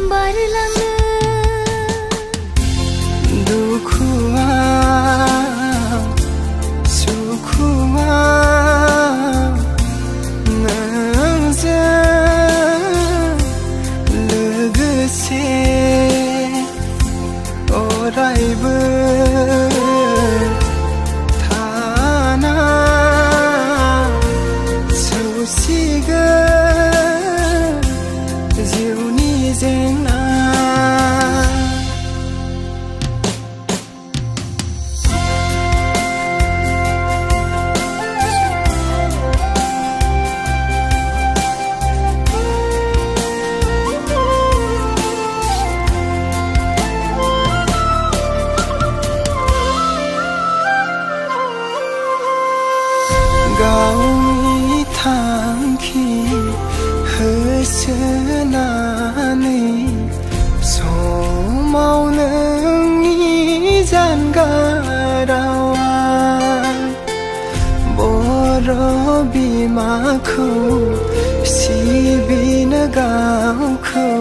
बारलाङो दुखुआव सुखुआव नोंजों लोगोसे अरायबो थाना सौसिगोन जिउनि जेंना गावनि थांखि होसोनानै समाव नोंनि जानगारावा बर' बिमाखौ सिबिनो गावखौ